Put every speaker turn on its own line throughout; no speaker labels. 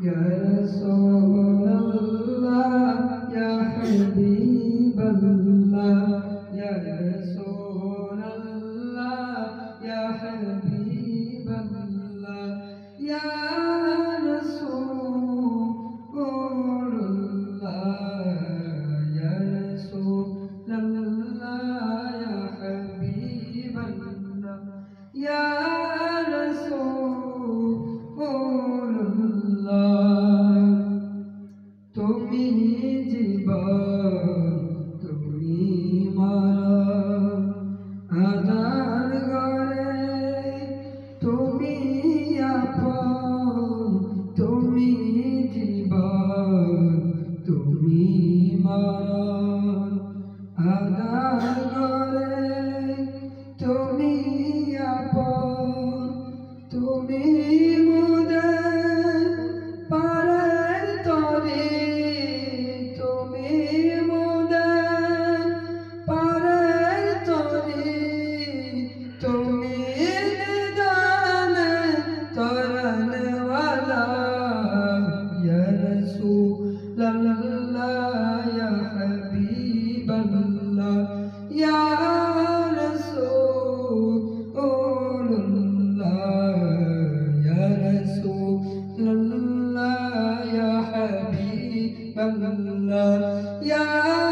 يا رسول الله يا حبيب الله يا رسول الله يا حبيب الله يا رسول الله يا رسول الله يا حبيب الله يا তুমি জীবন তুমি মরণ আধার ঘরে তুমি আপন তুমি জীবন তুমি মরণ আধার ঘরে তুমি আপন তুমি يا حبيب الله يا رسول الله يا رسول الله يا حبيب الله يا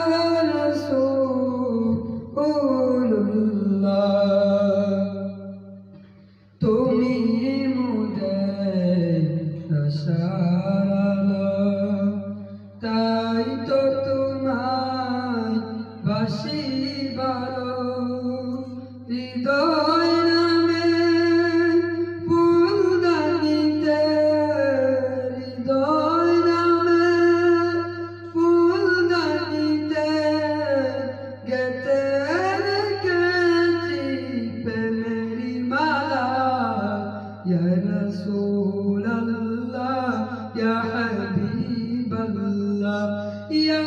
رسول الله তুমি মুদের আশারা তাই তো তোমায় বাসি ভালো হৃদয় নামে ফুলদানিতে হৃদয় নামে ফুলদানিতে গেতে রেখেছি প্রেমেরি মালা ইয়া রাসূলুল্লাহ ইয়া হাবিবাল্লাহ ইয়া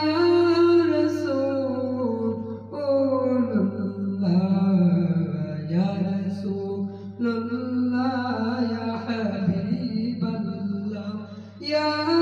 রাসূলুল্লাহ ইয়া রাসূলুল্লাহ ইয়া হাবিবাল্লাহ ইয়া